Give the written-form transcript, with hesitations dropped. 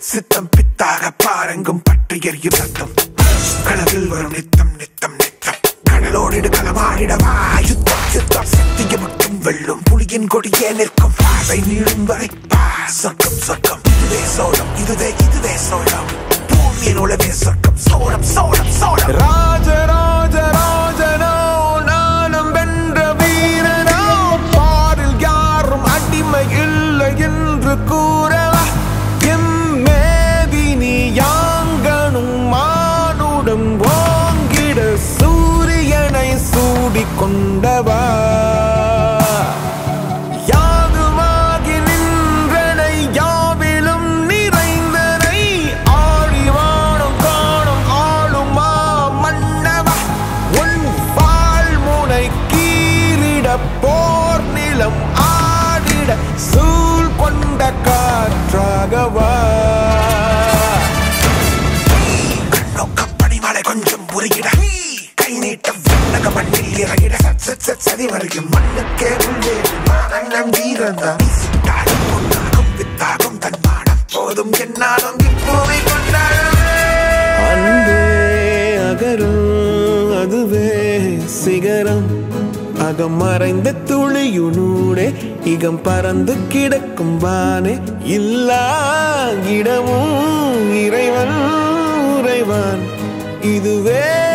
சித்தம் பித்தாக பாருங்கும் பற்றி எரியும் ரத்தம் கனவில் வரும் நித்தம் நித்தம் நித்தம் கடலோடு களமாடிடவா யுத்தம் யுத்தம் சக்திய மட்டும் வெல்லும் புலியின் கொடியே நிற்கும் பாதை நீளும் வரை சொர்க்கம் சொர்க்கம் இதுவே சோழம் இதுவே சோழம் பூமியின் உலவே சொர்க்கம் சோழம் சோழம் சோழம் ராஜ ராஜ ராஜனோ நானும் வென்ற வீரனோ பாரில் யாரும் அடிமை இல்லை என்று கூறவா எம்மேதினி யாங்கனும் மானுடம் ஓங்கிட சூரியனை சூடிக்கொண்டவா யாதுமாகி நின்றனை யாவிலும் நிறைந்தனை ஆடிவானம் காணும் ஆளுமா மன்னவா உன் வாழ்முனை கீறிட போர் நிலம் ஆடிட சூழ் கொண்ட காற்றாகவா கண்ணோக்கப்படி மழை கொஞ்சம் புரியிட கை நீட்டம் வண்ணக மண்ணில் இறங்கிட சதி வரையும் மண்ணுக்கே உள்ளே மானம் வீரந்தான் சித்தாடும் பொன்னாகும் வித்தாகும் தன்மானம் போதும் என்னாலும் இப்போதை கொண்டாடவே அன்பே அகரம் அதுவே சிகரம் அகம் மறைந்த துளியுனூடே இகம் பறந்து கிடக்கும் வானே இல்லா இடமும் இறைவன் உறைவான் இதுவே